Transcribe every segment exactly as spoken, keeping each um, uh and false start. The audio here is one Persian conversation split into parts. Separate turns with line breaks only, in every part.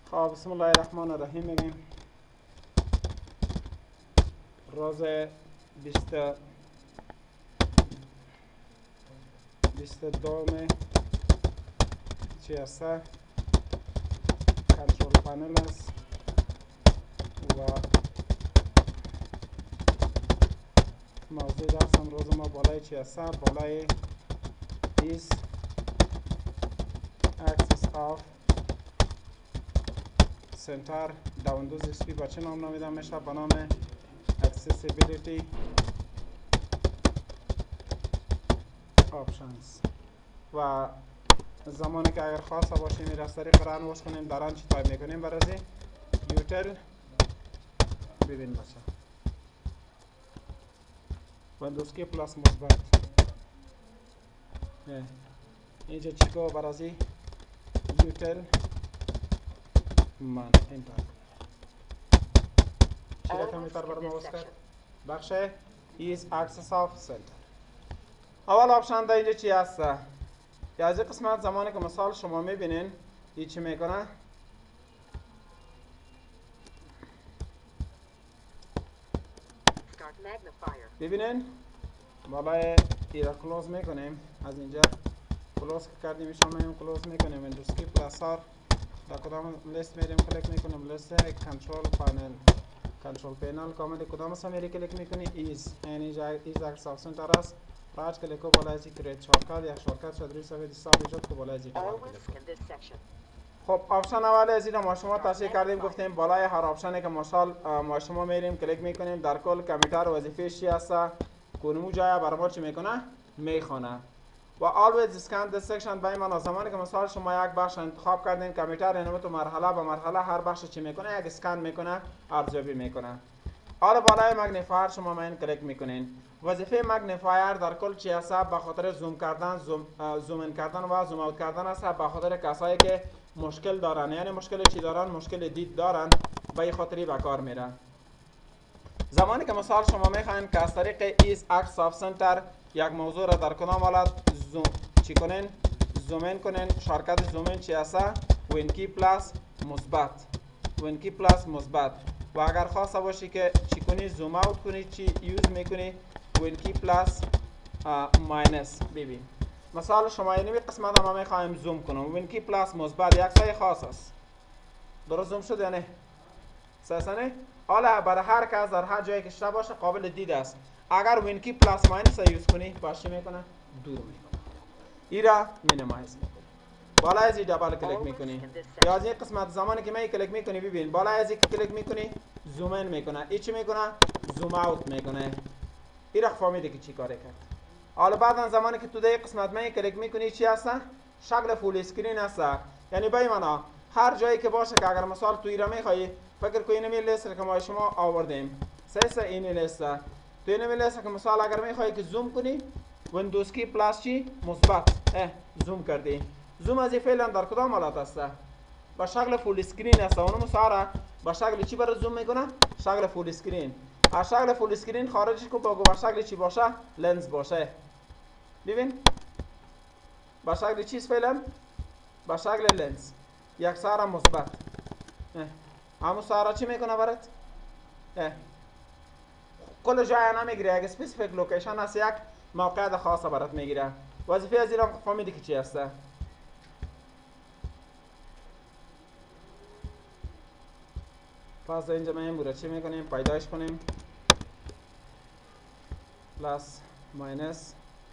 خب بسم الله الرحمن الرحیم میگیم روز بیست بیست دوم چی است کنترل پنل است و موضوع درس امروز ما بالای چی است بالای is access of center در ویندوز ایکس پی با چه نام نامیده میشه؟ به نام accessibility options. و زمانی که اگر خواسته باشیم این از طریق رن واش کنیم در آن چی تایپ میکنیم برازی یوتل ببین بچه ویندوز کی پلاس مثبت اینجا چی کو برازی یوتل من انتر چی رقم میتر بر ما واسه بخش is access of center. اول آپشن در اینجا چی هست؟ یا از این قسمت زمانی که مثال شما میبینین این چی میکنه؟ ببینین بالای ای را کلوز میکنیم. از اینجا کلوز که کردیم شما میگیم کلوز میکنیم ویندوز کی پلاس آر در کدام لیست میریم کلیک میکنیم لیست کنترل پنل کنترل پنل کامل کدام است میری کلیک میکنی ایز این اینجا ایز اکس آف سنتر است راج کلیک کو بالای از کریت شورتکات یک شورتکات شد روی صفحه دسکتاپ ایجاد کو بالای از خب آپشن اول از این ما شما توصیه کردیم گفتیم بالای هر آپشنی که مثال ما شما میریم کلیک میکنیم در کل کامپیوتر وظیفه چی است کدوم جای برای ما چی میکنه میخونه و always scan this section به این معنی زمانی که مثال شما یک بخش انتخاب کردین کامپیوتر اینو تو مرحله به مرحله هر بخش چی میکنه یک اسکن میکنه ارزیابی میکنه. حالا بالای مگنیفایر شما ما این کلیک میکنین. وظیفه مگنیفایر در کل چی است؟ به خاطر زوم کردن زوم زوم این کردن و زوم اوت کردن است به خاطر کسایی که مشکل دارن یعنی مشکل چی دارن مشکل دید دارن به این خاطری به کار میره. زمانی که مثال شما میخواین که از طریق ایز اکس آف سنتر یک موضوع را در کدام حالت زوم چی کنین زوم این کنین شارکت زوم این چی است وین کی پلاس مثبت وین کی پلاس مثبت و اگر خواسته باشی که چی کنی زوم اوت کنی چی یوز میکنی وین کی پلاس ماینس. ببین مثال شما اینی قسمت ما میخوایم زوم کنم وین کی پلاس مثبت یک سایه خاص است درست زوم شد یا نه ساسانه حالا برای هر کس در هر جایی که شده باشه قابل دید است. اگر وین کی پلاس ماینس یوز کنی باش چی میکنه دور میکنه ای را مینیمایز میکنه بالا از این دبل کلیک میکنی یا از این قسمت زمانی که می کلیک میکنی ببین بالا از این کلیک میکنی زوم این میکنه ای چی میکنه زوم اوت میکنه ای را فهمیدی که چی کاره کرد. حالا بعدا زمانی که تو در قسمت می کلیک میکنی چی هست شکل فول اسکرین هست یعنی به معنا هر جایی که باشه که اگر مثال تو ای را میخوای فکر کو اینو می لیست که ما شما آوردیم سه سه این لیست تو اینو می لیست که مثال اگر میخوای که زوم کنی ویندوز کی پلاس چی مثبت اه زوم کردی زوم از فعلا در کدام حالت است با شکل فول اسکرین است اونم سارا با شکل چی برای زوم میکنه شکل فول اسکرین از شکل فول اسکرین خارجش کو با شکل چی باشه لنز باشه ببین با شکل چیز فعلا با شکل لنز یک سارا مثبت همون سارا چی میکنه برات کل جای نمیگیره یک اسپسیفیک لوکیشن است یک موقعیت خاصه برات میگیره. وظیفه از این را فهمیدی که چی هست پس اینجا ما این بوده چی میکنیم پیدایش کنیم پلاس ماینس.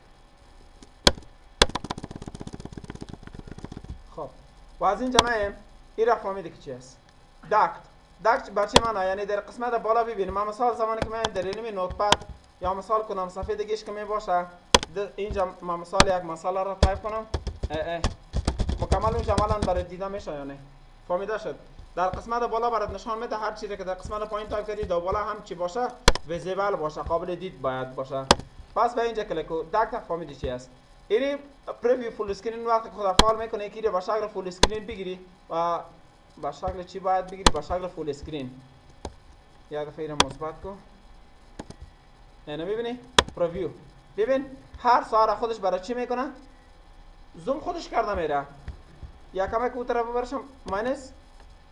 خب و از اینجا ما این را فهمیدی که چی هست داکت داکت با چه معنی یعنی در قسمت بالا ببینیم ما مثال زمانی که من در این نوتپد یا مثال کنم صفحه دیگهش که می باشه اینجا ما مثال یک مسئله را تایپ کنم اه اه. مکمل اونجا عملا برای دیده میشه یا نه فهمیده شد در قسمت بالا برات نشان میده هر چیزی که در قسمت پایین تایپ کردی در بالا هم چی باشه ویزیبل باشه قابل دید باید باشه. پس به اینجا کلیک کو داکت فهمیدی چی است این پریویو فول اسکرین وقتی خود فعال میکنه که با شکل فول اسکرین بگیری و با شکل چی باید بگیری با شکل فول اسکرین یک دفعه مثبت کو اینو میبینی پریویو ببین هر ساره خودش برای چی میکنه زوم خودش کرده میره یا کمک او طرف برشم ماینس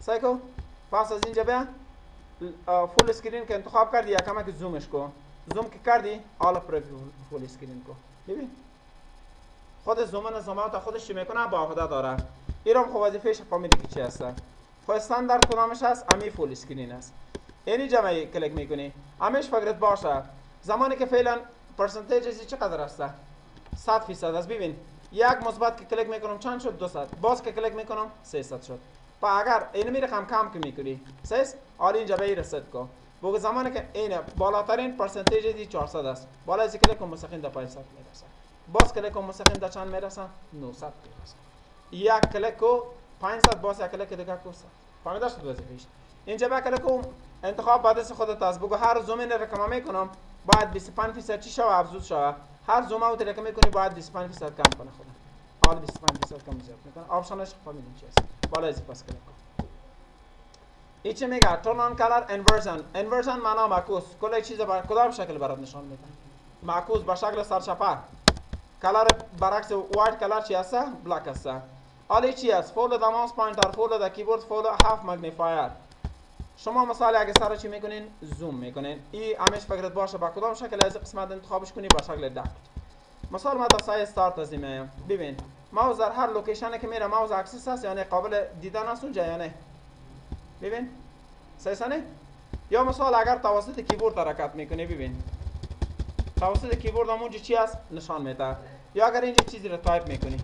سایکو پس از اینجا بیا فول اسکرین که انتخاب کردی یا کمک زومش کو زوم که کردی حالا پرویو فول اسکرین کو ببین خود زوم نظامات خودش چی میکنه با خدا داره ایرام خب وظیفه‌اش فهمیدی که چی هست خب استاندارد کدامش هست امی فول اسکرین است اینی جمعی کلیک میکنی همیش فکرت باشه زمانی که فعلا پرسنتیج ازی چقدر است صد فیصد است ببین یک مثبت که کلیک میکنم چند شد دوصد باز که کلیک میکنم سیصد شد و اگر این می رقم کم که میکنی سیس حالا اینجا به رسید کو بگو زمانی که این بالاترین پرسنتیج ازی چهارصد است بالا ازی کلیک کنم مستقیم در پانصد میرسه باز کلیک کنم مستقیم در چند میرسه نهصد میرسه یک کلیک کو پانصد باز یک کلیک دیگه کو صد فهمیده شد وظیفه‌اش اینجا با کلیک کو انتخاب بعد از خودت است بگو هر زوم این رقم میکنم باید بیست و پنج درصد چی شوه افزود شوه هر زوم اوت رقم میکنی باید بیست و پنج درصد کم کنه خودم حالا بیست و پنج درصد کم زیاد میکنه آپشنش فهمیدین چی است بالا ازی پاس کلیک کن این چی میگه turn on color inversion inversion معنا معکوس کل چیز بر کدام شکل برات نشان میده معکوس به شکل سرچپه کلر برعکس وایت کلر چی است بلک است حالا چی است فولو د ماوس پوینتر فولو د کیبورد فولو هاف مگنیفایر شما مثلا اگه سر چی میکنین زوم میکنین این همیشه فکرت باشه با کدام شکل از قسمت انتخابش کنی با شکل دک مثلا ما تا سایه استارت از میایم ببین ماوس در هر لوکیشنی که میره ماوس اکسس است یعنی قابل دیدن است اونجا یا نه ببین سایسانه یا مثلا اگر توسط کیبورد حرکت میکنی ببین توسط کیبورد هم اونجا چی است نشان میده یا اگر اینجا چیزی رو تایپ میکنی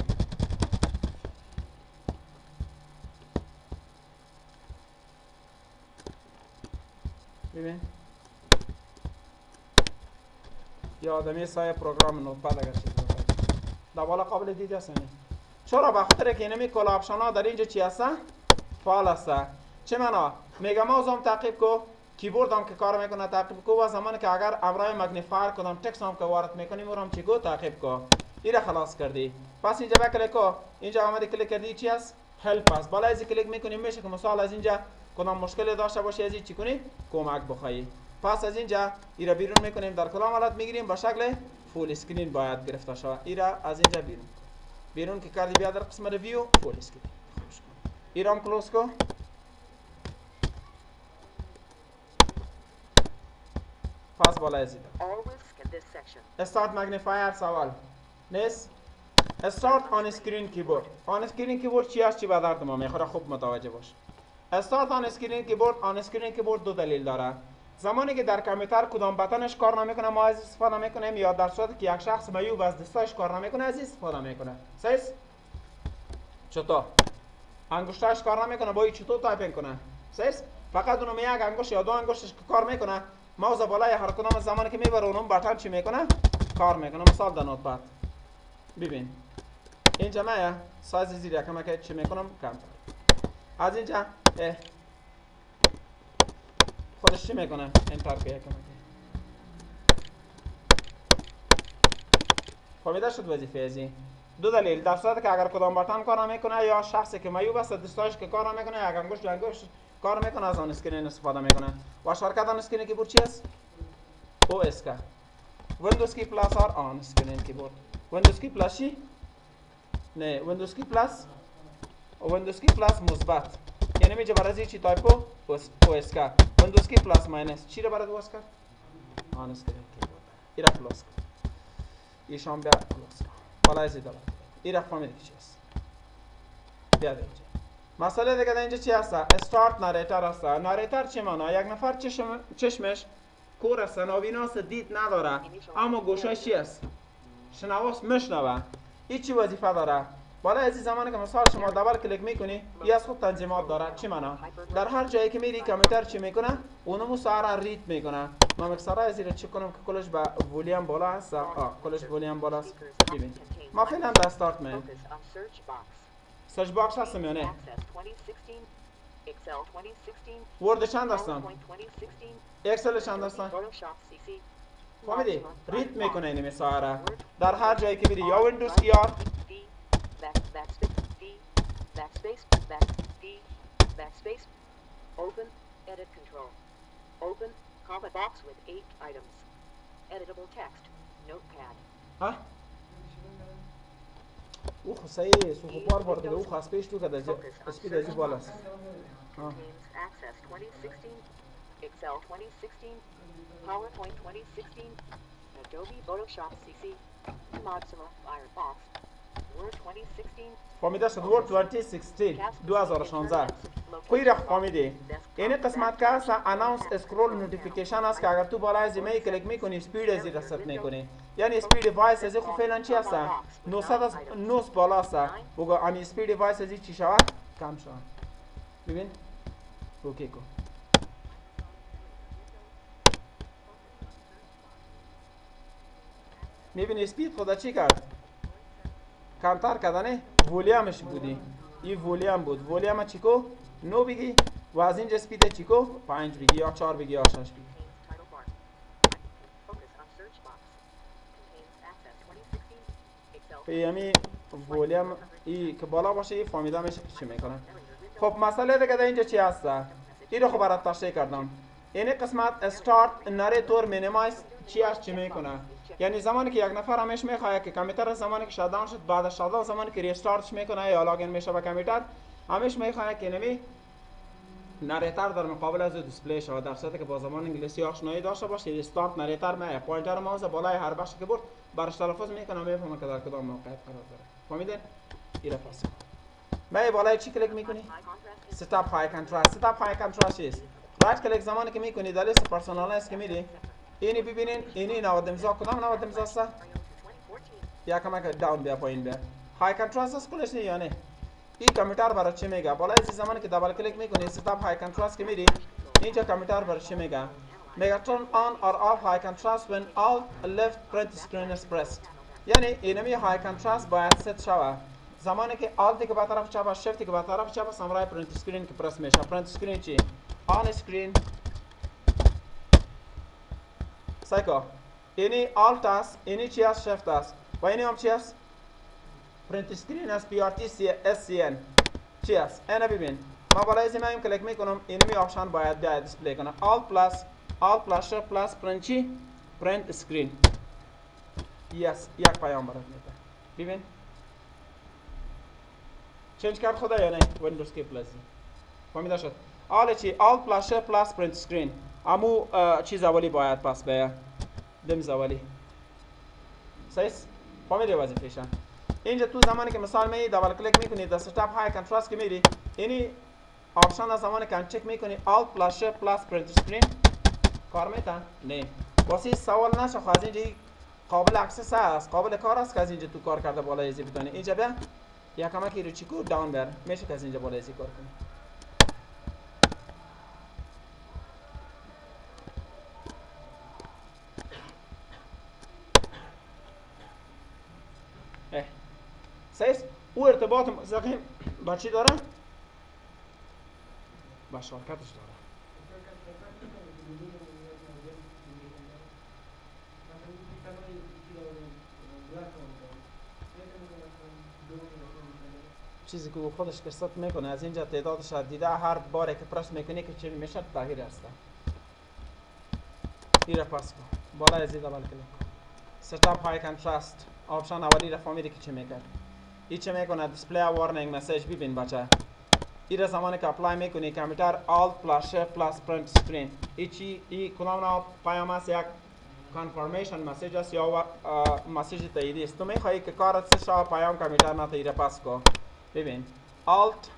ببین یا آدمی سایه پروگرام نوتپد اگر چیزی رو تایپ در بالا قابل دید است نه چرا به خاطر که اینمی کل آپشن ها در اینجا چی است فعال است چه معنا میگه ماوس هم تعقیب کو کیبورد هم که کار میکنه تعقیب کو و زمانی که اگر امرای مگنیفایر کدام تکست هم که وارد میکنیم اون هم چی کو تعقیب کو این خلاص کردی پس اینجا با کلیک کو اینجا آمدی کلیک کردی چی است هلپ است بالا از کلیک میکنیم میشه که مثلا از اینجا کدام مشکلی داشته باشی از این چی کنی کمک بخوای پس از اینجا ایرا بیرون میکنیم در کدام حالت میگیریم با شکل فول اسکرین باید گرفته شود ایرا از اینجا بیرون بیرون که کردی بیا در قسم ریویو فول اسکرین ایرا هم کلوز کو پس بالا ازید استارت مگنیفایر سوال نیست استارت آن اسکرین کیبورد آن اسکرین کیبورد چی است چی به درد ما میخوره خوب متوجه باش استارت آن اسکرین کیبورد آن اسکرین کیبورد دو دلیل داره زمانی که در کامپیوتر کدام بتنش کار نمیکنه ما از استفاده میکنیم یا در صورتی که یک شخص معیوب از دستاش کار نمیکنه از استفاده میکنه صحیح چطور انگشتاش کار نمیکنه با چطور تایپینگ کنه صحیح فقط اونم یک انگشت یا دو انگشتش کار میکنه ماوس بالای هر کدام زمانی که میبره اونم بتن چی میکنه کار میکنه مثال در نوتپد ببین اینجا من سایز زیر یکم که چی میکنم کم از اینجا خودش چی میکنه انتر که یکم فهمیده شد وظیفه ازی دو دلیل در صورتی که اگر کدام بتن کار نمیکنه یا شخصی که معیوب است دستاش که کار نمیکنه یک انگشت دو انگشت کار میکنه از آن اسکرین استفاده میکنه و شرکت آن اسکرین کیبورد چی است او اس کا ویندوز کی پلاس اور آن اسکرین کیبورد ویندوز کی پلاس چی نه ویندوز کی پلاس ویندوز کی پلاس مثبت یعنی میشه برای چی تایپو او اس کا ویندوز کی پلاس ماینس چی رو برات واسه کرد آن اسکرین کیبورد ایرا کلوز این شام بیا کلوز بالا ازی داره ایرا فهمیدی چی است بیا اینجا مسئله دیگه در اینجا چی هست استارت ناریتر است ناریتر چی معنی یک نفر چشم چشمش کور است نابیناست دید نداره اما گوشش چی است شنواست میشنوه این چی وظیفه داره بالا از این زمانی که مثلا شما دبل کلیک میکنی این از خود تنظیمات داره چی معنا در هر جایی که میری کامپیوتر چی میکنه اونمو سارا ریت میکنه من مکسرا از این چک کنم که کلش با ولیوم بالا هست آه کلش ولیوم بالا است ببین ما فعلا در استارت میایم سرچ باکس هستم یا نه ورد چند هستن اکسل چند هستن فهمیدی ریت میکنه این مثلا در هر جایی که بری یا ویندوز یا
backspace, back D, backspace, open, edit control, open, comma box with eight items, editable text, notepad.
ها او خب صحیح سوخو بار بار دیگه او خاص پیش تو کده اسپید ازی بالاست.
Contains Access twenty sixteen, Excel twenty sixteen, PowerPoint twenty sixteen, Adobe Photoshop C C, Mozilla Firefox, Word twenty sixteen.
فهمیده شد ورد twenty sixteen دو هزار و شانزده. کوئی رخ فهمیده این قسمت که هست اناونس اسکرول نوتیفیکیشن است که اگر تو بالای از ایمیل کلیک میکنی اسپید ازی رست میکنی، یعنی اسپید وایس ازی خب فعلا چی هست نهصد از نه بالا است و امی اسپید وایس ازی چی شود کم شود. ببین اوکی کو میبینی اسپید خدا چی کرد کمتر کردنه ولیومش بودی این ولیوم بود ولیوم چیکو نو بگی و از اینجا اسپید چیکو پنج بگی یا چهار بگی یا شش بگی. یعنی ولیوم ای که بالا باشه این فهمیده میشه که چی میکنه. خب مسئله دیگه در اینجا چی هست این رو خب برات تشریح کردم. این قسمت استارت نریتور مینیمایز چی است چی میکنه، یعنی زمانی که یک نفر همش میخواد که کامپیوتر زمانی که شاتداون شد بعد از شاتداون زمانی که ریستارتش میکنه یا لاگین میشه به کامپیوتر همش میخواد که نمی نریتور در مقابل از دیسپلی شود، در صورتی که با زبان انگلیسی آشنایی داشته باشه ریستارت نریتور میه پوینتر ماوس بالای هر بخش که برد برش تلفظ میکنه میفهمه که در کدام موقعیت قرار داره. فهمیدین؟ این پس می بالای چی کلیک میکنی؟ ستاپ های کانتراست. ستاپ های کانتراست چیست؟ رایت کلیک زمانی که میکنی در لیست پرسونالایز که میری اینی ببینین اینی نود امضا کدام نود امضا است؟ یا کمک داون بیا پایین بیا. های کانتراست است کلش نه یا نه؟ این کامپیوتر برای چی میگه؟ بالای از زمانی که دبل کلیک میکنی ستاپ های کانتراست که میری اینجا کامپیوتر برای چی میگه؟ میگه turn on or off high contrast when all left print screen is pressed. یعنی اینمی های کانتراست باید ست شود زمانی که آلتی که به طرف چپ شفتی که به طرف چپ سامرای پرینت اسکرین که پرس میشه. پرینت اسکرین چی؟ آن اسکرین سایکو اینی آلت است اینی چی است شفت است و اینی هم چی است پرینت اسکرین است پی آر تی سی اس سی ان چی است اینه ببین ما بالای زمین کلیک میکنم اینمی آپشن باید بیاید دیسپلی کنه آلت پلاس آلت پلاس شفت پلاس پرینت چی پرینت اسکرین یس یک پیام برات میده ببین چنج کرد خدا یا نه ویندوز کی پلاس فهمیده شد آل چی آل پلاس شفت پلاس پرینت اسکرین امو چیز اولی باید پس به دمز اولی صحیح فهمیده وظیفه‌ش. اینجا تو زمانی که مثال می دبل کلیک میکنی در ستاپ های کانتراست که میری اینی آپشن از زمانی که چک میکنی آل پلاس شفت پلاس پرینت اسکرین کار میتن نه واسه سوال نشه خواهد اینجا قابل اکسس است قابل کار است که از اینجا تو کار کرده بالای ازی بتونی اینجا بیا یا کمکی رو چیکو داون بر میشه که از اینجا بالای ازی کار کنی. اه سیس او ارتباط مستقیم با چی داره؟ با شارکتش داره. چیزی که خودش قصت میکنه از اینجا تعدادش دیده هر باره که پرس میکنی که چی میشه تغییر هست. این را پس کن بالا از این دبل کلیک کن ستاپ های کانتراست آپشن اولی را فهمیدی که چی میکنه این چی میکنه دیسپلی وارنینگ مسیج ببین بچه این را زمانی که اپلای میکنی کامپیوتر آلت پلاس شفت پلاس پرینت اسکرین این چی این کدام نوع پیام است یک کانفرمیشن مسیج است یا مسیج تاییدی است تو میخوایی که کارت سه پیام کامپیوتر نتایید پس کن ببین Alt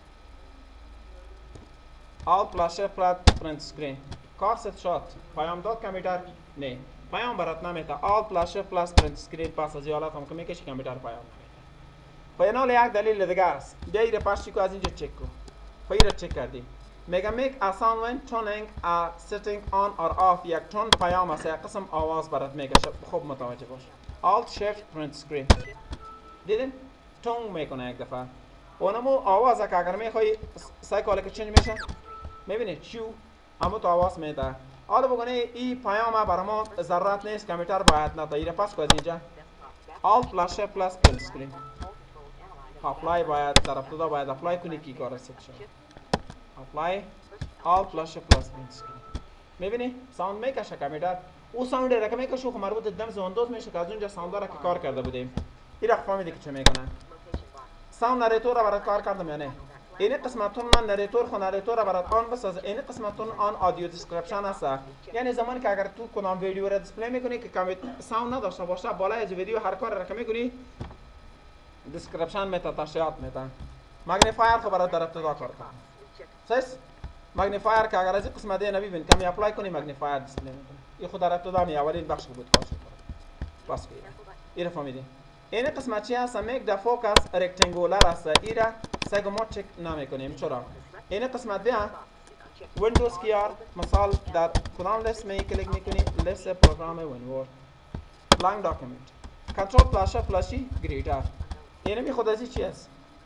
Alt plus Shift plus print screen کار ست شد پیام داد کامپیوتر نه پیام برات نمیده Alt plus Shift plus print screen پس از حالت هم که میکشی کامپیوتر پیام نمیده. خب اینال یک دلیل دیگه است بیا ایره پس چیکو از اینجا چک کن. خب ایره چک کردی میگه make a sound when turning a setting on or off یک تون پیام است یک قسم آواز برات میگه خوب متوجه باش Alt Shift print screen دیدین تون میکنه یک دفعه اونمو آواز که اگر میخوای سایکل که چنج میشه میبینید چیو همو تو آواز میده. حالا بگونه این پیام برای ما ضرورت نیست کامپیوتر باید نتایید پس که از اینجا Alt plus Shift plus print screen اپلای باید در ابتدا باید اپلای کنی کی کار است شد اپلای Alt plus Shift plus print screen میبینی ساوند میکشه کامپیوتر او ساوند را که میکشه خب مربوط دم ویندوز میشه که از اونجا ساوند را که کار کرده بودیم این را فهمیدی که چه میکنه ساوند نریتور را برات کار کردم یا نه؟ این قسمتون من نریتور خو نریتور را برات آن بساز. این قسمتون آن آدیو دیسکریپشن است. یعنی زمانی که اگر تو کدام ویدیو را دیسپلی میکنی که کمی ساوند نداشته باشه بالای از ویدیو هر کار را که میکنی دیسکریپشن میتا تشریحات میتا. مگنیفایر خو برات در ابتدا کار کنم. سیس مگنیفایر که اگر از این قسمت دیگه نبینید کمی اپلای کنی مگنیفایر دیسپلی میکنه. این خود در ابتدا می اولین بخش بود کار شد. بس که این را فهمیدین. این قسمت چی هست؟ میک د فوکس رکتانگولر است. این را سگو ما چک نمیکنیم. چرا؟ این قسمت بیا ویندوز کیار مثال در کدام لیست می کلیک میکنی؟ لیست پروگرام وینور بلانک داکیومنت کنترل پلاش پلاشی گریتر. این می خود ازی چی است؟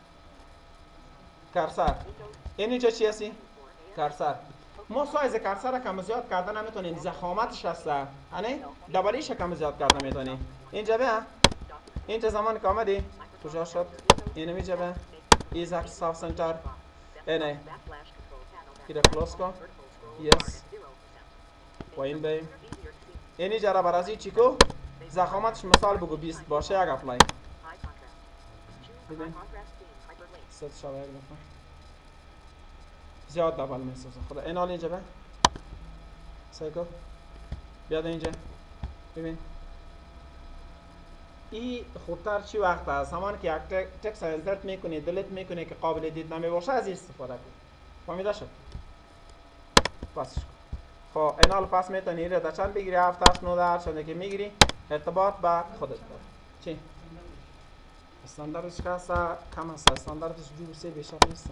کرسر. این اینجا چی هستی؟ کرسر. ما سایز کرسر را کم زیاد کردن نمیتونیم. ضخامتش هست. یعنی دبلیش کم زیاد کردن میتونیم. اینجا بیا اینجا زمان که آمدی کجا شد؟ اینو میجا بیا ایزاک صاف سنتر اینه ایره کلوز کن یس و این بیم اینی جا را برازی چی کو؟ ضخامتش مثال بگو بیست باشه یک اپلای ببین ست شاوه یک دفعه زیاد دبل میسازه خدا این حال اینجا بیا سایکو بیاد اینجا ببین ای خودتر چی وقت است همان که یک تکس انسرت میکنی دلیت میکنی که قابل دید نمی باشه از این استفاده کنی. فهمیده شد؟ پسش کن. خب این حال پس میتونی را در چند بگیری هفت هشت نه ده چنده که میگیری ارتباط به خودت داره. چی؟ استانداردش که هست کم هست. استانداردش جو سه بیشتر نیست.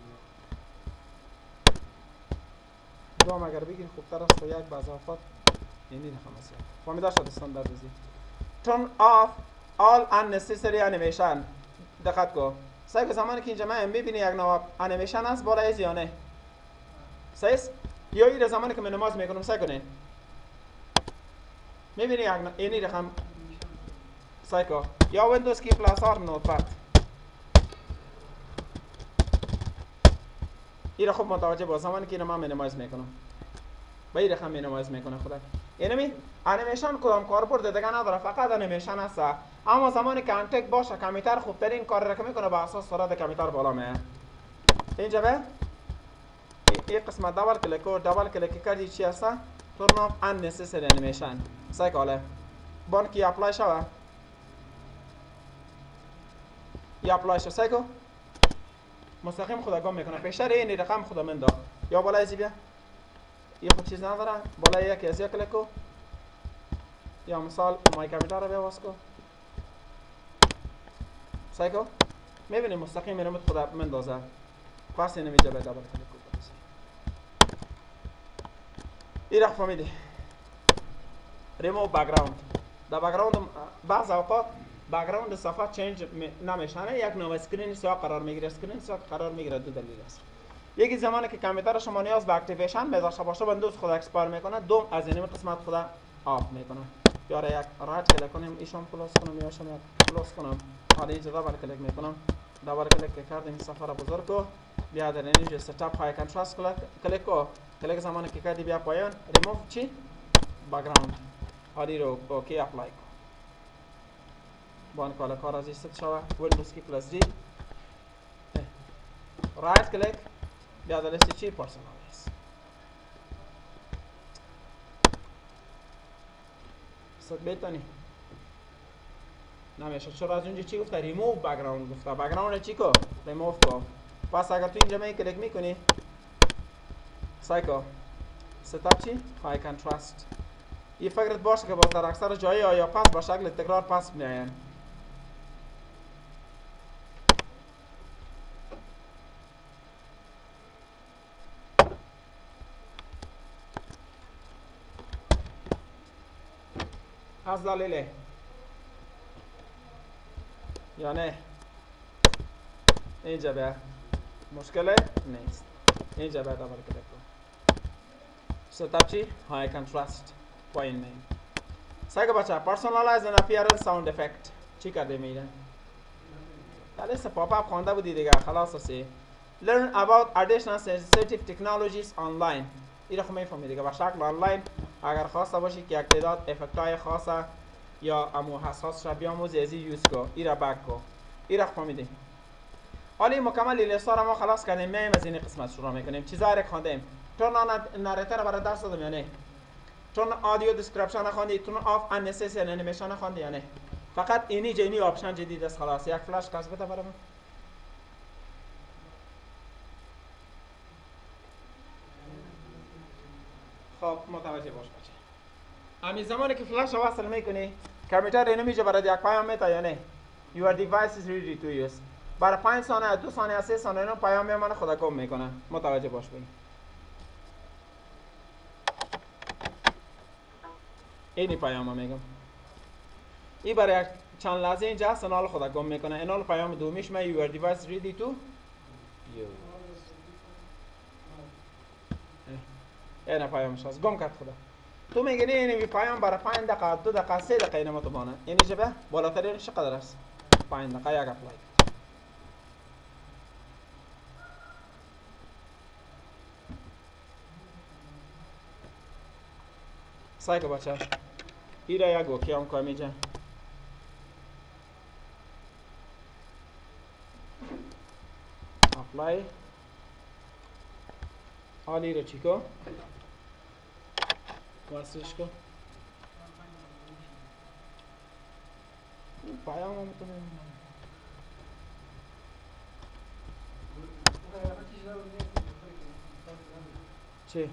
دو هم اگر بگیری خوبتر است و یک به اضافات اینی رقم است. فهمیده شد استانداردیزی. turn off all unnecessary animation. دقت کو. سعی که زمانی که اینجا من میبینی یک نوع انیمیشن است بالا از یا نه. صحیح است؟ یا این زمانی که من نماز میکنم سعی کنین. میبینی یک اینی رقم سعی کو. یا ویندوز کی پلاس آر نوتپد. این را خوب متوجه باش زمانی که اینو من نماز میکنم. با این رقم نماز میکنه خدا. اینمی انیمیشن کدام کاربرد دیگه نداره فقط انیمیشن است. اما زمانی که انتک باشه کامپیوتر خوبترین کار را که میکنه با اساس سرعت کامپیوتر بالا میه. اینجا به این قسمت دبل کلیک و دبل کلیک کردی چی هست؟ turn off unnecessary animation. سعی کاله. بان کی اپلای شوه. یا اپلای شو سعی کو. مستقیم خدا گم میکنه. پیشتر این رقم خدا من داد. یا بالا ازی بیا. یه خود چیز نداره بالا یکی از یک کلیک کو یا مثال مای کامپیوتر رو بیاواز کو سعی کو میبینی مستقیم اینو مت خدا مندازه پس اینو میجا به دبل کلیک کو این رقم فهمیدی ریموو بک‌گراند در بک‌گراند بعض اوقات بک‌گراند صفحه چنج نمیشنه یک نوع اسکرین سیاه قرار میگیره اسکرین سیاه قرار میگیره دو دلیل است یکی زمانی که کامپیوتر شما نیاز به اکتیویشن میذاره باشه ویندوز خود اکسپایر میکنه دوم از این قسمت خود آف میکنه یا یک رایت کلیک کنیم ایشون پلاس کنم یا شما پلاس کنم حالا اینجا دبل کلیک میکنم دبل کلیک کردیم صفحه را بزرگ کو بیا در اینجا ست اپ های کنتراست کلیک کو کلیک زمانی که کردی بیا پایان ریموو چی بک‌گراند حالی رو اوکی اپلای کو بان کالا کار از است شوا ویندوز کی پلاس دی رایت کلیک بیا در لیست چی پرسونالیز صد بیتانی نمیشه چرا از اونجا چی گفته ریموو بک‌گراند گفته بک‌گراند چی کو ریموو کو پس اگر تو اینجا می کلیک میکنی سعی کو ستاپ چی های کنتراست این فکرت باشه که باز در اکثر جایی آیا پس با شکل تکرار پس میاین از دلیل یا نه اینجا به مشکل نیست اینجا به دبل کلیک کن ستاپ چی های کنتراست پایین می سعی بچه پرسونالایز and appearance sound effect چی کرده میره در لیست پاپ اپ خوانده بودی دیگه خلاص هستی learn about additional sensitive technologies online این رو خب میفهمی دیگه با شکل آنلاین اگر خواسته باشی که یک تعداد افکت های خاصه یا امو حساس شا بیاموزی ازی یوز کو این را بک کو این را فهمیدی حالا این مکمل لیست ها رو ما خلاص کردیم، میایم از این قسمت شروع میکنیم. چیزایی رو خواندیم. تورن آن نریتر برای درس دادم یا نه؟ تورن آدیو دیسکریپشن خواندی، تورن آف ان نسیسری انیمیشن خواندی یا نه؟ فقط اینی جینی آپشن جدید است خلاص. یک فلاش کاس بده برام. خب متوجه باش بچه. همین زمانی که فلاش وصل میکنی کامپیوتر اینو میشه برای یک پیام میتا یا نه؟ Your device is ready to use. برای پنج ثانیه، دو ثانیه، سه ثانیه اینو پیام من خدا کم میکنه. متوجه باش بین. اینی پیام میگم. این برای چند لحظه اینجا هست اینال خدا گم میکنه. اینال پیام دومیش من your device ready to use. اینه پیامش هست. گم کرد خدا. تو میگنی اینی پیام برای پنج دقیقه، دو دقیقه، سه دقیقه اینو متبانه. اینی شبه بالاترینش چقدر است؟ پنج دقیقه یک اپلای. سایکو بچه ایره یا گو کیام که میجه اپلای حال ایره چی کو واسش کو پیام هم میتونه چی؟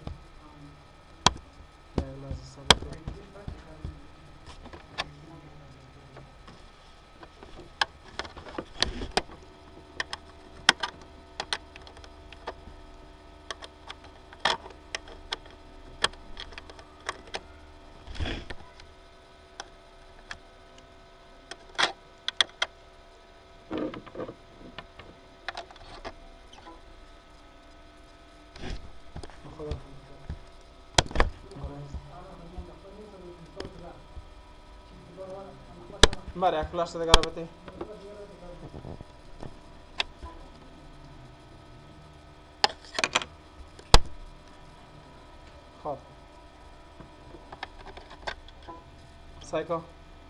بله یک فلاش دیگر بده. خب سایکو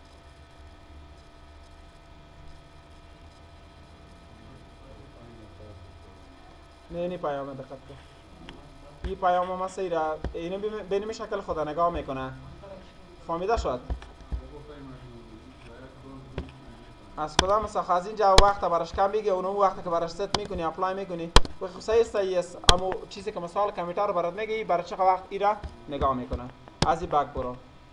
نه نی پیام دقت کن. این پیام ما سیره اینو به این شکل خدا نگاه میکنه. فهمیده شد؟ از کدام مسخ از اینجا وقت براش کم بگی اونم وقتی که براش ست میکنی اپلای میکنی و خصوصی است اما چیزی که مثال کامپیوتر رو برات میگه برای چه وقت ایرا نگاه میکنه. از این بک برو.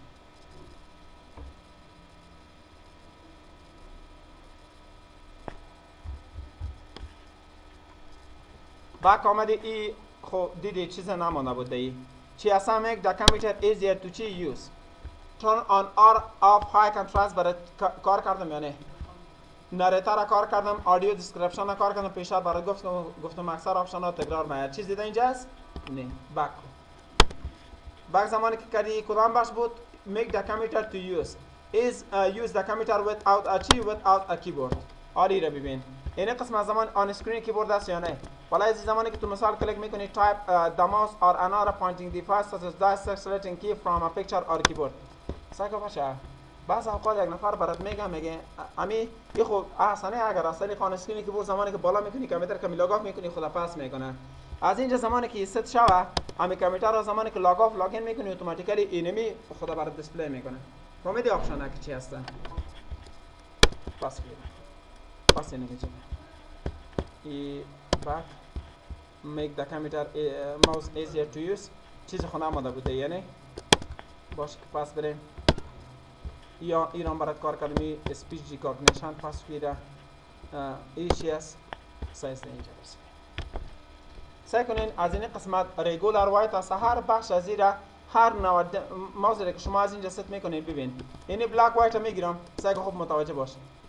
بک آمدی ای خب دیدی چیز نمانده بود ای چی اصلا میگه the computer easier to use. turn on or off high contrast برای کار کردم یا نه؟ نریتر را کار کردم، آدیو دیسکریپشن را کار کردم، پیشتر برای گفتم گفتم اکثر آپشن ها تکرار میاد. چیز دیده اینجا است؟ نه. بک بک زمانی که کردی کدام بخش بود؟ make the computer to use is uh, use the computer without a key without a keyboard. آری را ببین. این قسم از زمان آن اسکرین کیبورد است یا نه؟ ولی از زمانی که تو مثال کلیک میکنی type uh, the mouse or another pointing device such as the selecting key from a picture or keyboard. ساکو باشه. بعض اوقات یک نفر برات میگه میگه امی یه خب احسنه اگر اصلا خان اسکرینی که بود زمانی که بالا میکنی کامپیوتر که لاگ آف میکنی خدا پس میکنه. از اینجا زمانی که ست شوه امی کامپیوتر رو زمانی که لاگ آف لاگ این میکنی اتوماتیکلی اینمی خدا برات دیسپلی میکنه. فهمیدی آپشن که چی هستن؟ پس بیا. پس اینو میگه. ای back make the computer uh, mouse easier to use. چیز خونه آماده بوده یعنی باشه که پس بریم. یا ایران برات کار کردمی اسپیچ ریکگنیشن پس بیره ایشیس سایز اینجا برسیم. سعی کنین از این قسمت ریگولر وایت است هر بخش از این هر نوع موضوعی که شما از اینجا ست میکنین ببین. این بلک وایت رو میگیرم. سعی کن خوب متوجه باش.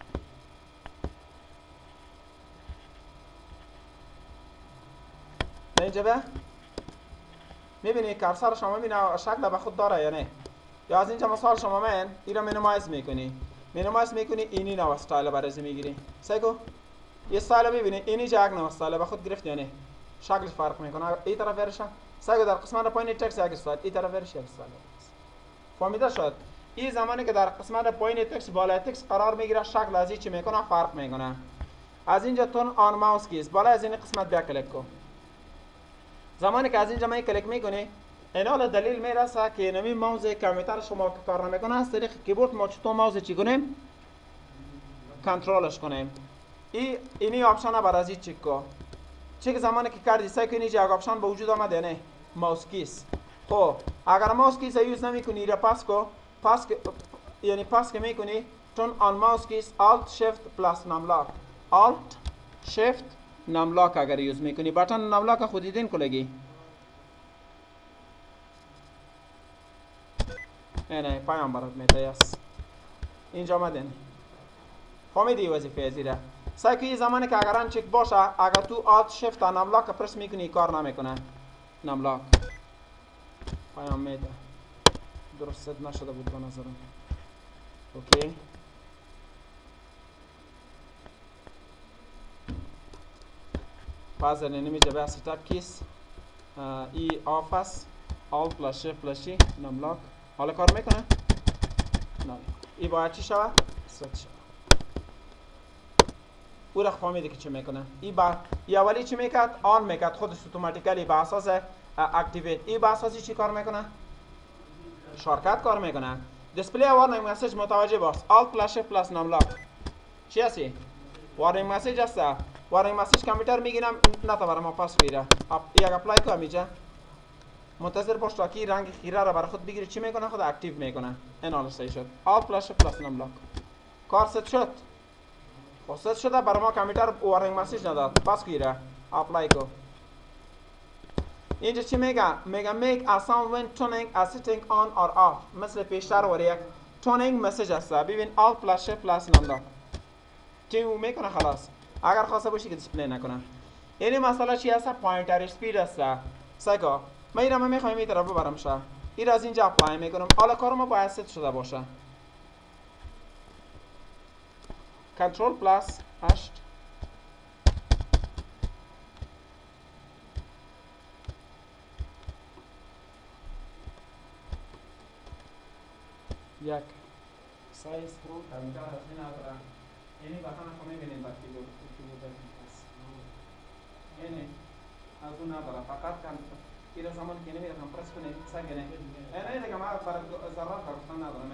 نه اینجا به میبینی کارسر شما میبینه شکل به خود داره یا نه؟ یا از اینجا مثال شما من ایرا مینیمایز میکنی مینیمایز میکنی اینی نو استایل برای میگیری. سیکو یه استایل ببینی اینی جا یک نو استایل به خود گرفت یا نه؟ شکلش فرق میکنه. این طرف ورشه سیکو در قسمت پایین تکس یک استایل این طرف ورشه یک استایل. فهمیده شد؟ این زمانی که در قسمت پایین تکس بالای تکس قرار میگیره شکل از این چی میکنه فرق میکنه. از اینجا تون آن ماوس کیز بالا از این قسمت بیا کلیک کو. زمانی که از اینجا می کلیک میکنی اینال دلیل میرسه که نمی ماوس کامپیوتر شما که کار نمیکنه از طریق کیبورد ما چطور ماوس چی کنیم کنترلش کنیم. ای اینی آپشن بر از این چک کو. چک زمانی که کردی سعی کنی که آپشن به وجود آمده نه ماوس کیز. خب اگر ماوس کیز یوز نمیکنی را پاس کو پاس یعنی پاس که میکنی تون آن ماوس کیز alt shift plus نملاک alt shift نملاک اگر یوز میکنی بٹن نملاک خود دیدین کلگی اینه پایان برات میتایس اینجا مدن فهمیدی وظیفه زیره سعی کنی زمانی که اگر آن چک باشه اگر تو alt shift نملاک پرس میکنی کار نمیکنه نملاک پایان میده درست ست نشده بود به نظرم اوکی پس نمیشه به ستاپ کیس ای آف است آل پلاس شیفت پلاس ای نملاک حالا کار میکنه نه ای باید چی شوه ست شوه او را فهمیده که چی میکنه ای با ای اولی چی میکرد آن میکرد خودش اتوماتیکلی به اساس اکتیویت ای به اساسی چی کار میکنه شارکت کار میکنه دیسپلی وارنینگ مسیج متوجه باش آلت پلاس شیفت پلاس نملاک چی هستی وارنینگ مسیج هست وارنینگ مسیج کامپیوتر میگیرم نه تا برام پاس میره یک اپلای کو میجا منتظر باش تا کی رنگ خیره را برای خود بگیره چی میکنه خود اکتیو میکنه این حالا صحیح شد آلت پلاس شیفت پلاس نملاک کار ست شد خب ست شده برای ما کامپیوتر وارنینگ مسیج نداد پاس گیره اپلای کو اینجا چی میگه میگه make a sound when tuning a setting on or off مثل پیشتر و یک tuning مسیج هست ببین alt plus shift plus نملاک تیو میکنه خلاص اگر خواسته باشی که دیسپلی نکنه اینی مسئله چی هست پوینتر اسپید هست سایکا من این رو من میخوایم این طرف ببرم شه این از اینجا اپلای میکنم حالا کار ما باید ست شده باشه کنترل پلاس هشت یک سایز رو کامپیوتر از این ندارم اینی بطن خو میبینید در کیبورد اینی از اون ندارم فقط کم این زمان که نمیره کمپرس کنه سنگنه اینه دیگه ما برای ضرورت کارستان ندارم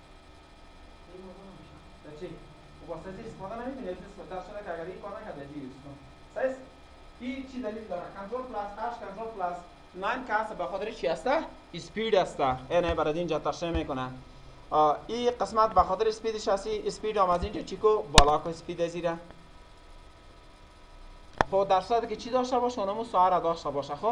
چی؟ و واسه چی استفاده نمیکنی استفاده در صورت که اگر این کار نکرده چی یوز کن سایز این چی دلیل داره کنترل پلاس اش کنترل پلاس نه کاس به خاطر چی هسته اسپید هسته اینه برای اینجا ترشح میکنه این قسمت به خاطر اسپیدش هستی اسپید هم از اینجا چیکو بالا کو اسپید زیره خب در صورتی که چی داشته باشه اونمو ساعت داشته باشه خب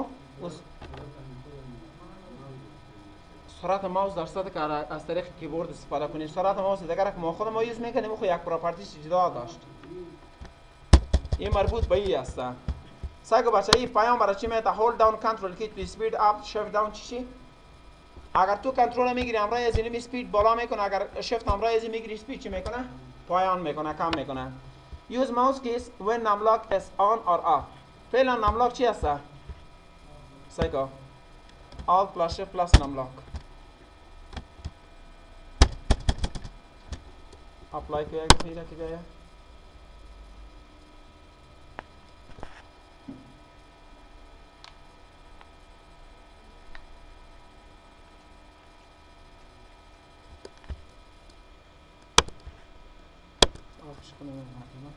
سرعت ماوس در صورتی که از طریق کیبورد استفاده کنیم سرعت ماوس دیگر که ما خود ما یوز میکنیم خو یک پراپرتیش جدا داشت این مربوط به این هسته سعی بچه این پیام برای چی میته هولد داون کنترل کی تو اسپید اپ شیفت داون چی اگر تو کنترل میگیری همراه از این اسپید بالا میکنه اگر شیفت همراه از این میگیری اسپید چی میکنه پایان میکنه کم میکنه use mouse keys when numlock is on or off فعلا نملاک چی هسته سایکا alt plus shift plus نملاک اپلای کیا گفتیده که بیایه آفش کنه من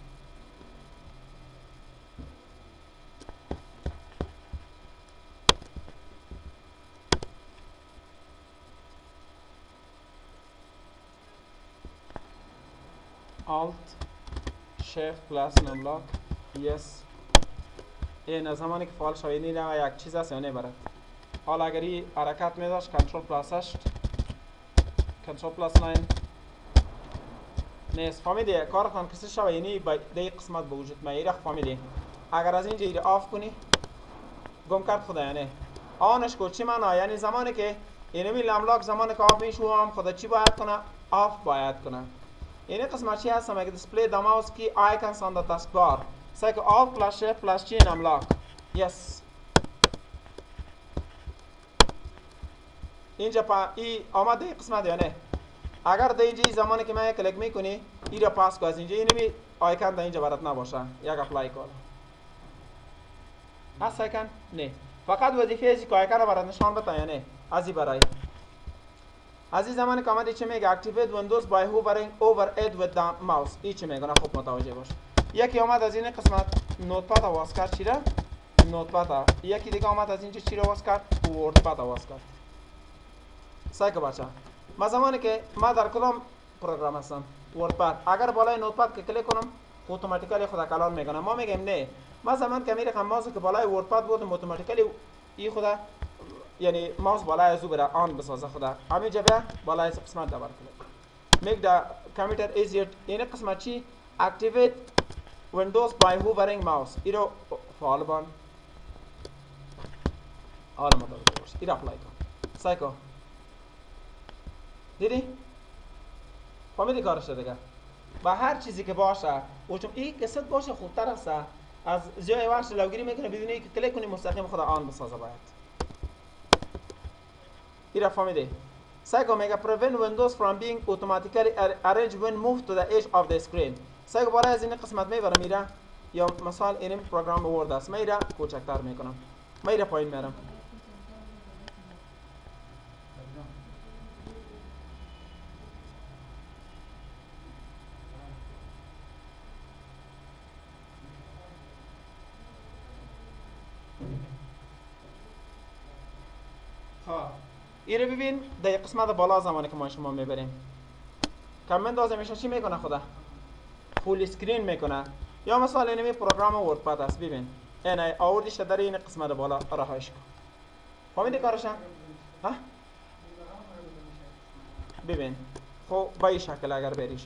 alt shift plus نملاک yes این از زمانی که فعال شوی این یک چیز است یا نه برات حالا اگر این حرکت میداشت کنترل پلاس هشت کنترل پلاس نه نیست فهمیدی کارتان کسی شوی اینی با دی قسمت به وجود میاره فهمیدی اگر از اینجا ایره آف کنی گم کرد خدا یعنی آنش کو چی معنا یعنی زمانی که اینمی نملاک زمانی که آف میشه هم خدا چی باید کنه آف باید کنه این قسمت چی هست میگه display the mouse key icons on the taskbar سعی که alt plus shift plus چی نملاک yes اینجا پا ای آمده قسمت یا نه اگر در اینجا زمانی که من کلیک میکنی ای را پاس کو از اینجا اینمی آیکن در اینجا برات نباشه یک اپلای کن هست آیکن؟ نه فقط وظیفه ازی که آیکن رو برات نشان بده یا نه ازی برای از این زمان که آمده چه میگه activate windows by hovering over it with the mouse این چه میگه خوب متوجه باش یکی آمد از این قسمت نوتپد آواز کرد چی را؟ نوتپد یکی دیگه آمد از اینجا چی را آواز کرد؟ وردپد آواز کرد سعی که بچه ما زمانی که ما در کدام پروگرام هستم وردپد اگر بالای نوتپد که کلیک کنم اتوماتیکلی خود کلان میکنه ما میگیم نه ما زمان که میرم ماوس که بالای وردپد بودم اتوماتیکلی این خدا یعنی ماوس بالای از او بره آن بسازه خدا همین جبه بالای از قسمت دبر کلیک make the computer easier این قسمت چی activate windows by hovering mouse این رو فعال بان حالا متوجه باش این اپلای کن سعی کن دیدی فهمیدی کارش دیگه با هر چیزی که باشه و چون این قصد باشه خوبتر است از جای ورش لوگیری میکنه بدون اینکه کلیک کنی مستقیم خدا آن بسازه باید این را فهمیدی سعی کن میگه prevent windows from being automatically arranged when moved to the edge of the screen سعی کن برای از این قسمت میبرم میره یا مثال این پروگرام ورد است میره کوچکتر میکنم میره پایین میرم این رو ببین در قسمت بالا زمانی که ما شما میبریم کامنت دازه میشه چی میکنه خدا فول اسکرین میکنه یا مثلا اینمی پروگرام وردپد است ببین اینه آوردیش در این قسمت بالا رهایش کن فهمیدی کارش ها ببین خب با این شکل اگر بریشه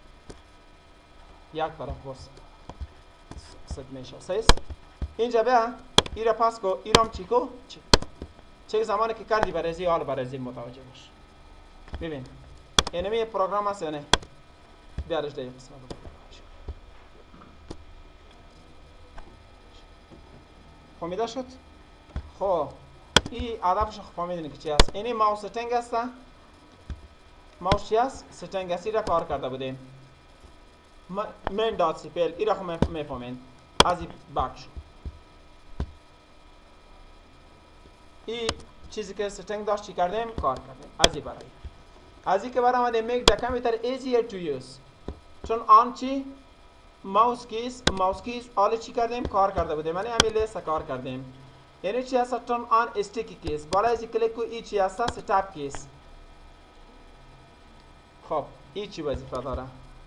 یک طرف بس ست میشه سیس اینجا بیا این را پاس کو ایرام چی کو چی چه زمانی که کردی برزی حال برزی متوجه باش ببین اینمی پروگرام است نه بیارش در قسمت فهمیده شد خب این هدفش فهمیدین که چی است اینی ماوس ستینگ است ماوس چی است ستینگ است را کار کرده بودیم من دات سی پی ال این را خب میفهمین از این بخش این چیزی که ستینگ داشت چی کردیم کار کردیم از این برای از این که برای آمده make the computer easier to use چون آن چی ماوس کیز ماوس کیز آل چی کردیم کار کرده بودیم یعنی همین لیست کار کردیم یعنی چی هست turn on sticky keys بالا از کلیک کو این چی هست stop keys خب این چی وظیفه داره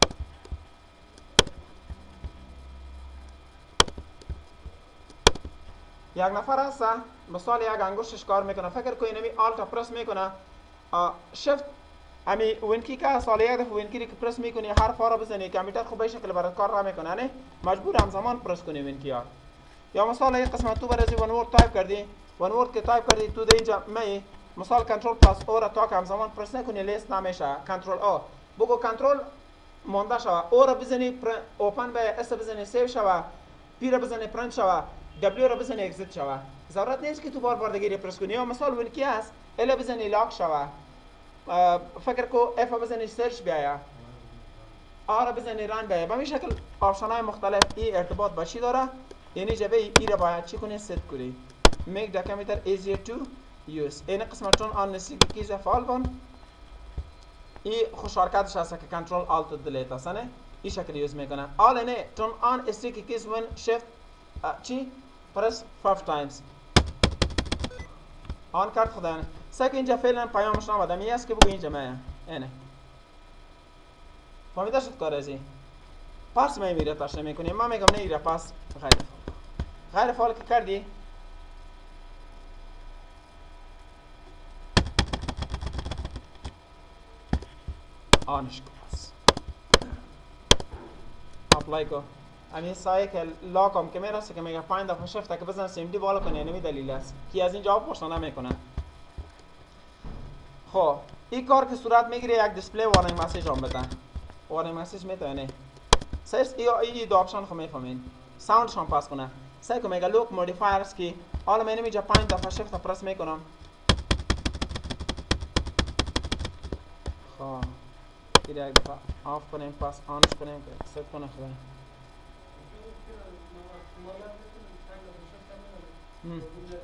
یک نفر هست مثال یک انگشتش کار میکنه فکر کنی نمی آلت پرس میکنه شفت امی وینکی که سال یک دفعه وینکی که پرس میکنی حرف ها را بزنی کامپیوتر خوب به شکل برات کار را میکنه نه مجبور همزمان پرس کنی وینکی ها یا مثال یک قسمت تو برازی ون ورد تایپ کردی ون ورد که تایپ کردی تو در اینجا می مثال کنترل پلاس او را تا که همزمان پرس نکنی لیست نمیشه کنترل او بگو کنترل مونده شوه او را بزنی اوپن به اس بزنی سیو شوه پی را بزنی پرنت شوه دبلیو را بزنی اگزیت شوه ضرورت نیست که تو بار بار دیگه پرس کنی یا مثال وینکی هست ال بزنی لاک شوه فکر کو اف بزنی سرچ بیایا آر بزنی ران بیایا به این شکل آپشن های مختلف این ارتباط با چی داره یعنی جبه ای را باید چی کنی ست کنی make the computer easier to use این قسمت چون آن نسیگ کیز فعال بان این خوشارکتش هست که کنترل آلت دلیت هست نه این شکل یوز میکنه آل نه چون آن استریکی کیز ون شفت چی پرس five times آن کرد خدا نه سه که اینجا فعلا پیامش نامده می است که بگو اینجا مایه اینه فهمیده شد کار ازی پس می میره تاشه میکنی ما میگم نه ایره پس غیر فعال غیر فعال که کردی آنش کن پس اپلای کن امی سایه که لاکم که میرسه که میگه فایند اف شفت که بزن سیمدی بالا کنه نمی دلیل است کی از این جواب پرسانه میکنه خب این کار که صورت میگیره یک دیسپلی وارنینگ مسیج هم بده وارنینگ مسیج میتونه نه سرس ای ای دو آپشن خو میفهمین ساوندش هم پاس کنه سعی کنم میگه لوک مودیفایرز کی حالا من اینجا پنج دفعه شفت پرس میکنم خب این یک دفعه آف کنیم پس آنش کنیم که ست کنه خدا هم.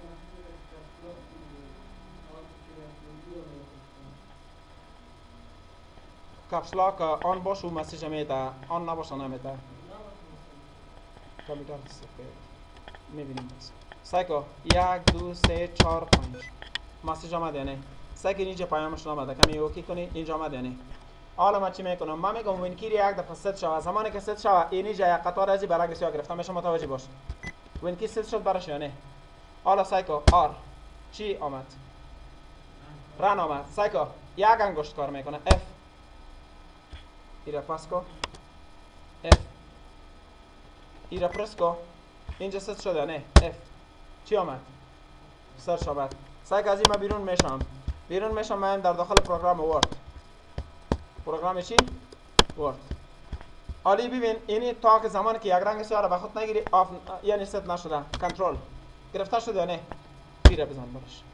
کپس لاک آن باشه و مسیج میده، آن نباشه نمیده. کامپیوتر هست میبینیم بس. سایکو یک دو سه چهار پنج مسیج آمد یا نه؟ سایکو اینجا پیامش آمده، کمی اوکی کنی اینجا آمد یا نه؟ حالا ما چی میکنم؟ من میگم وینکیری یک دفعه ست شود. زمانی که ست شود اینجا یک قطار ازی برای سیاه گرفتم میشه متوجه باش. وینکی ست شد برش یا نه؟ حالا سایکو آر چی آمد؟ رن آمد. سایکو یک انگشت کار میکنه اف ایره پاس کو اف ایره پرس کو اینجا ست شده نه اف چی آمد؟ سرچ آمد. سایکو از این من بیرون میشم بیرون میشم من در داخل پروگرام ورد. پروگرام چی؟ ورد. حالی ببین اینی تا که زمانی که یک رنگ سیاه را به خود نگیری آف یعنی ست نشده. کنترل گرفته شده یا نه؟ پیره بزن برش.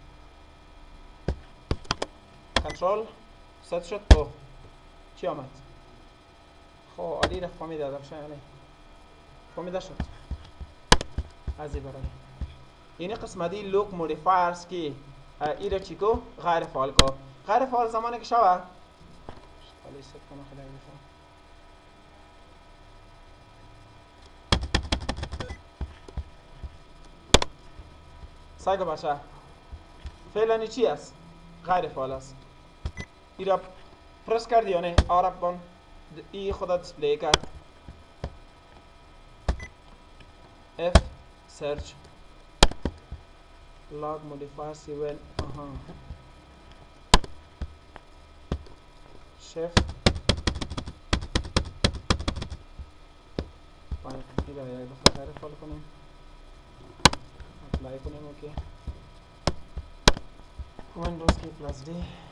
کنترل ست شد. او چی آمد؟ خب عالی را فهمیده داشته یا نه؟ فهمیده شد. از این برای اینی قسمت دی لوک مودیفایرز که ایره چی کو؟ غیر فعال کو. غیر فعال زمانی که شوه خالی ست کنه خیلی بفهم. سایکو بچه فعلا چی است؟ غیر فعال است. ای را پرس کردی یا نه؟ آراب کن ای خدا دیسپلی کرد. F search log modifier seven آها shift باید ای را یک دفعه غیر فعال کنیم اپلای کنیم. اوکی ویندوز کی پلاس دی